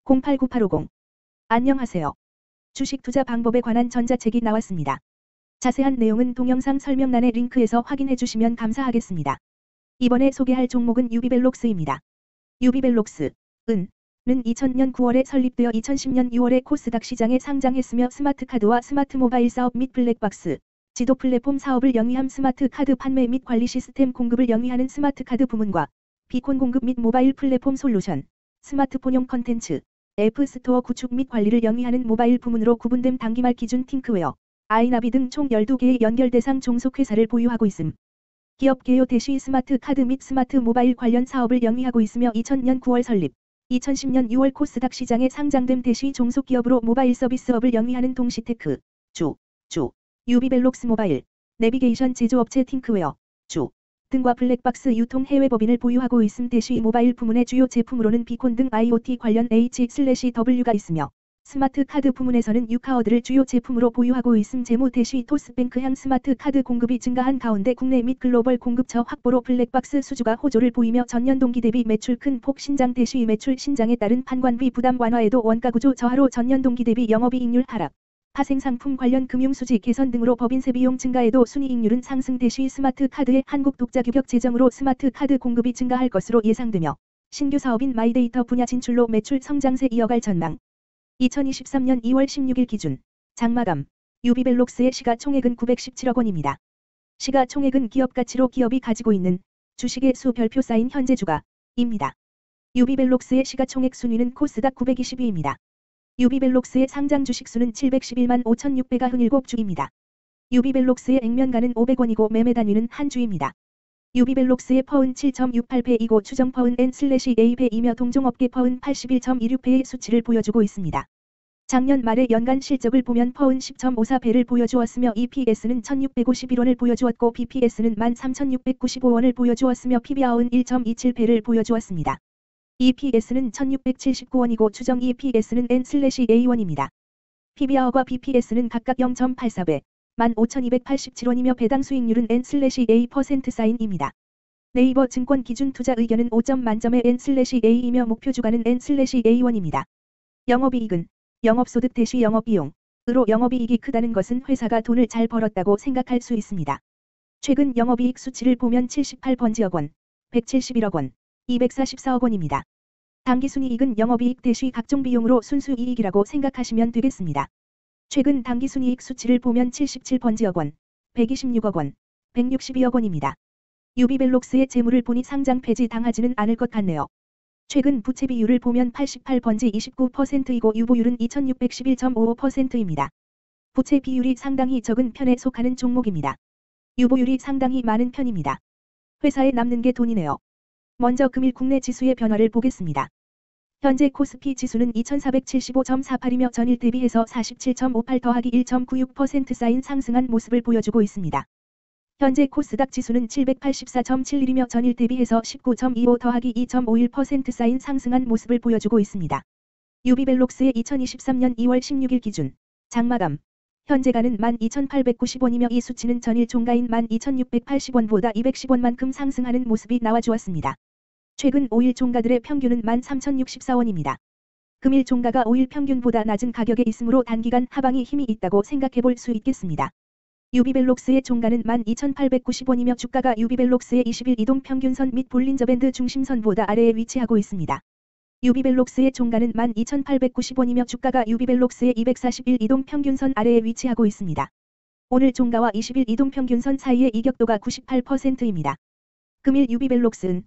089850. 안녕하세요. 주식 투자 방법에 관한 전자책이 나왔습니다. 자세한 내용은 동영상 설명란의 링크에서 확인해 주시면 감사하겠습니다. 이번에 소개할 종목은 유비벨록스입니다. 유비벨록스, 는 2000년 9월에 설립되어 2010년 6월에 코스닥 시장에 상장했으며 스마트카드와 스마트 모바일 사업 및 블랙박스, 지도 플랫폼 사업을 영위함 스마트 카드 판매 및 관리 시스템 공급을 영위하는 스마트카드 부문과 비콘 공급 및 모바일 플랫폼 솔루션, 스마트폰용 컨텐츠, 앱스토어 구축 및 관리를 영위하는 모바일 부문으로 구분됨. 당기말 기준 팅크웨어, 아이나비 등 총 12개의 연결 대상 종속회사를 보유하고 있음. 기업 개요 대시 스마트 카드 및 스마트 모바일 관련 사업을 영위하고 있으며 2000년 9월 설립, 2010년 6월 코스닥 시장에 상장됨. 대시 종속기업으로 모바일 서비스업을 영위하는 동시테크, 유비벨록스 모바일, 내비게이션 제조업체 팅크웨어, 등과 블랙박스 유통 해외 법인을 보유하고 있음. 대시 모바일 부문의 주요 제품으로는 비콘 등 IoT 관련 H/W가 있으며 스마트 카드 부문에서는 유카워드를 주요 제품으로 보유하고 있음. 재무 대시 토스뱅크향 스마트 카드 공급이 증가한 가운데 국내 및 글로벌 공급처 확보로 블랙박스 수주가 호조를 보이며 전년 동기 대비 매출 큰 폭 신장. 대시 매출 신장에 따른 판관비 부담 완화에도 원가 구조 저하로 전년 동기 대비 영업이익률 하락, 파생상품 관련 금융수지 개선 등으로 법인세 비용 증가에도 순이익률은 상승. 대시 스마트 카드의 한국 독자 규격 제정으로 스마트 카드 공급이 증가할 것으로 예상되며 신규 사업인 마이데이터 분야 진출로 매출 성장세 이어갈 전망. 2023년 2월 16일 기준 장마감 유비벨록스의 시가총액은 917억 원입니다. 시가총액은 기업가치로 기업이 가지고 있는 주식의 수 별표 쌓인 현재 주가입니다. 유비벨록스의 시가총액 순위는 코스닥 920위입니다. 유비벨록스의 상장 주식수는 711만 5,697주입니다. 유비벨록스의 액면가는 500원이고 매매 단위는 한 주입니다. 유비벨록스의 퍼은 7.68배이고 추정 퍼은 N/A배이며 동종업계 퍼은 81.26배의 수치를 보여주고 있습니다. 작년 말의 연간 실적을 보면 퍼은 10.54배를 보여주었으며 EPS는 1,651원을 보여주었고 BPS는 13,695원을 보여주었으며 PBR은 1.27배를 보여주었습니다. EPS는 1,679원이고 추정 EPS는 N/A1입니다. PBR과 BPS는 각각 0.84배, 15,287원이며 배당 수익률은 N/A% 사인입니다. 네이버 증권 기준 투자 의견은 5점 만점의 N/A이며 목표 주가는 N/A1입니다. 영업이익은 영업소득 대시 영업비용으로 영업이익이 크다는 것은 회사가 돈을 잘 벌었다고 생각할 수 있습니다. 최근 영업이익 수치를 보면 78번지억 원, 171억 원, 244억 원입니다. 당기순이익은 영업이익 대시 각종 비용으로 순수이익이라고 생각하시면 되겠습니다. 최근 당기순이익 수치를 보면 77번지억 원, 126억 원, 162억 원입니다. 유비벨록스의 재물을 보니 상장 폐지 당하지는 않을 것 같네요. 최근 부채 비율을 보면 88번지 29%이고 유보율은 2611.55%입니다. 부채 비율이 상당히 적은 편에 속하는 종목입니다. 유보율이 상당히 많은 편입니다. 회사에 남는 게 돈이네요. 먼저 금일 국내 지수의 변화를 보겠습니다. 현재 코스피 지수는 2475.48이며 전일 대비해서 47.58 더하기 1.96% 쌓인 상승한 모습을 보여주고 있습니다. 현재 코스닥 지수는 784.71이며 전일 대비해서 19.25 더하기 2.51% 쌓인 상승한 모습을 보여주고 있습니다. 유비벨록스의 2023년 2월 16일 기준 장마감 현재가는 12,890원이며 이 수치는 전일 종가인 12,680원보다 210원만큼 상승하는 모습이 나와주었습니다. 최근 5일 종가들의 평균은 13,064원입니다. 금일 종가가 5일 평균보다 낮은 가격에 있으므로 단기간 하방이 힘이 있다고 생각해볼 수 있겠습니다. 유비벨록스의 종가는 12,890원이며 주가가 유비벨록스의 20일 이동평균선 및 볼린저밴드 중심선보다 아래에 위치하고 있습니다. 유비벨록스의 종가는 12,890원이며 주가가 유비벨록스의 241 이동평균선 아래에 위치하고 있습니다. 오늘 종가와 20일 이동평균선 사이의 이격도가 98%입니다. 금일 유비벨록스는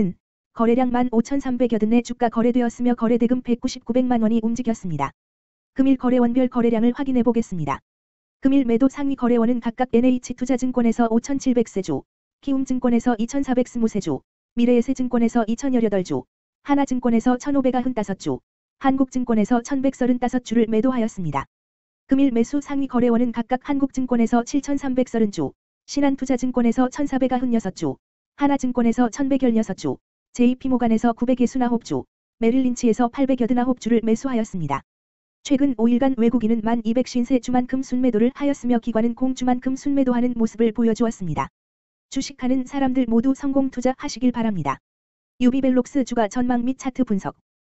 거래량 15,300여 내 주가 거래되었으며 거래대금 199백만원이 움직였습니다. 금일 거래원별 거래량을 확인해 보겠습니다. 금일 매도 상위 거래원은 각각 NH투자증권에서 5,700세주, 키움증권에서 2,420세주, 미래에셋증권에서 2,018주, 하나증권에서 1,595주, 한국증권에서 1,135주를 매도하였습니다. 금일 매수 상위 거래원은 각각 한국증권에서 7,330주, 신한투자증권에서 1,496주, 하나증권에서 1,116주, JP모간에서 969주, 메릴린치에서 889주를 매수하였습니다. 최근 5일간 외국인은 1,250세주만큼 순매도를 하였으며 기관은 공주만큼 순매도하는 모습을 보여주었습니다. 주식하는 사람들 모두 성공 투자하시길 바랍니다. 유비벨록스 주가 전망 및 차트 분석